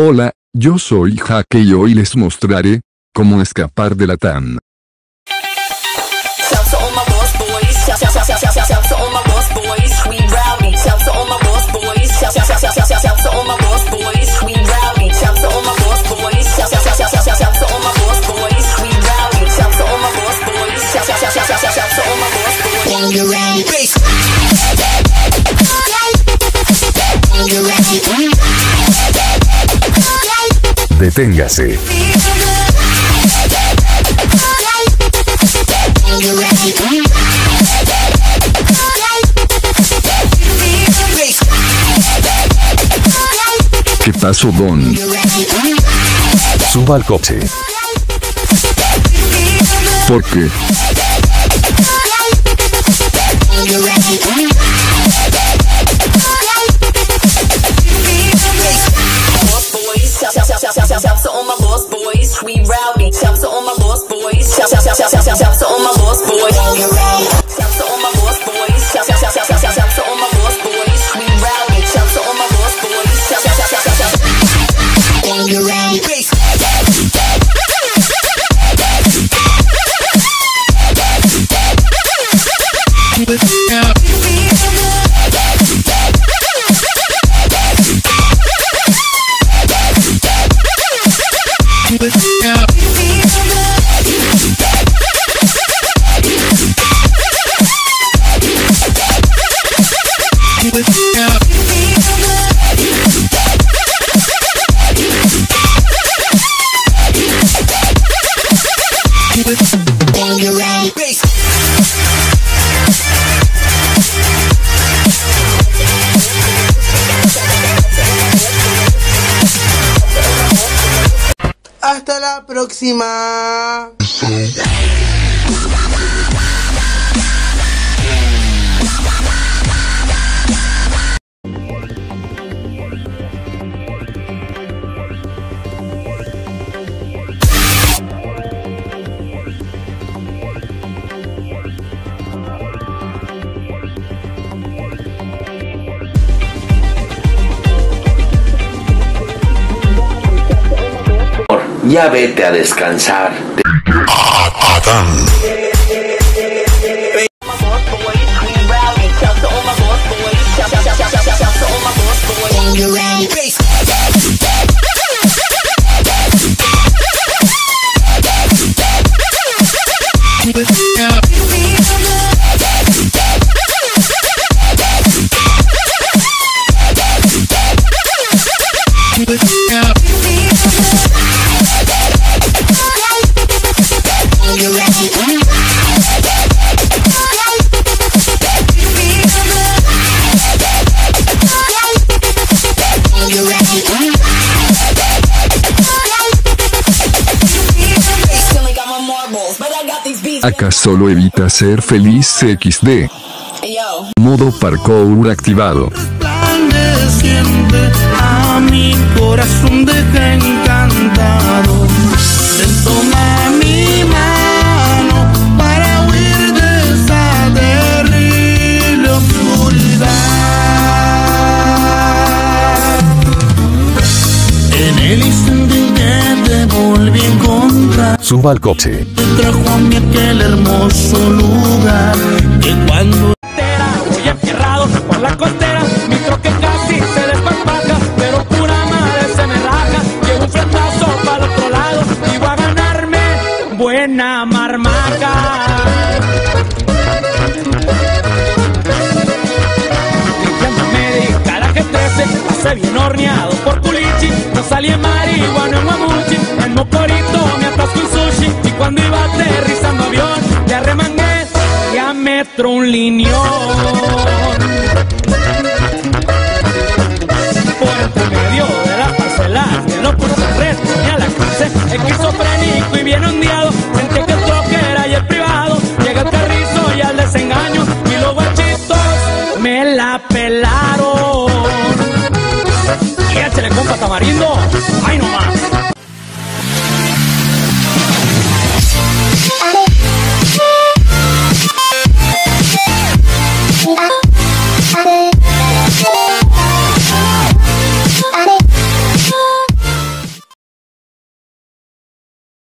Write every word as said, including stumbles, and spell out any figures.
Hola, yo soy Jaque y hoy les mostraré cómo escapar de la T A M. Deténgase. ¿Qué pasó, Don? Suba al coche. ¿Por qué? Hasta la próxima. Ya vete a descansar. Adán. Acá solo evita ser feliz equis de. Modo parkour activado. Resplandeciente a mi corazón deja encantado. Toma mi mano para huir de esa terrible oscuridad. En el instante en que te volví a encontrar, Suba al coche. te trajo a mí aquel hermoso lugar que cuando Voy enfierrado por la costera, mi troque casi se desparpaja, pero pura madre se me raja. Llevo un frentazo para el otro lado y voy a ganarme buena marmaca. Limpiando médica, la que trece, pasé bien horneado por culichi. No salí en marihuana en guamuchi, en mocorito me atasco en sushi. Y cuando iba aterrizando avión, le arremangué y a metro un lineón. Por entre medio de las parcelas, de los puros restos, y a la clase, esquizofrénico y bien ondeado. Sentí que el troque era y el privado. Llega el carrizo y al desengaño, y los guachitos me la pelaron. Y échale compa tamarindo, ay no más.